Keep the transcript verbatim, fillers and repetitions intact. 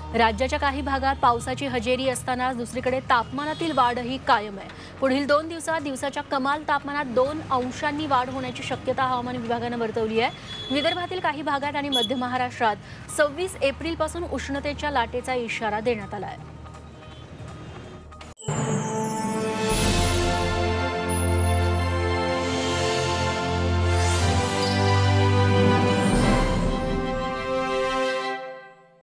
राज्याच्या काही भागात पावसाची हजेरी असताना दुसरीकडे तापमानातील वाढही कायम आहे। पुढील दोन दिवसात दिवसाच्या कमाल तापमानात दोन अंशांनी वाढ होण्याची शक्यता हवामान विभागाने वर्तवली आहे। विदर्भातील काही भागात आणि मध्य महाराष्ट्रात सव्वीस एप्रिल पासून उष्णतेच्या लाटेचा इशारा देण्यात आला आहे।